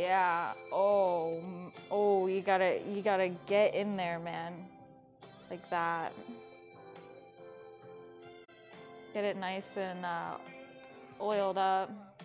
yeah. Oh, you gotta get in there, man. Like that. Get it nice and oiled up.